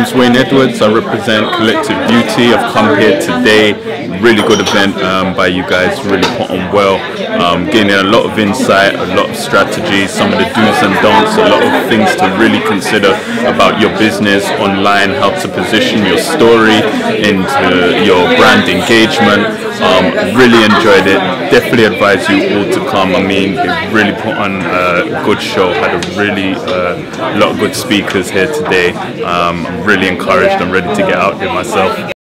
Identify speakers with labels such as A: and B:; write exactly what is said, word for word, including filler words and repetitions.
A: name's Wayne Edwards. I represent Collective Beauty. I've come here today. Really good event um, by you guys. Really put on well. Um, gaining a lot of insight, a lot of strategies, some of the do's and don'ts, a lot of things to really consider about your business online, how to position your story into your brand engagement. Um, really enjoyed it. Definitely advise you all to come. I mean, they really put on a good show. Had a really uh, lot of good speakers here today. Um, I'm really encouraged. I'm ready to get out there myself.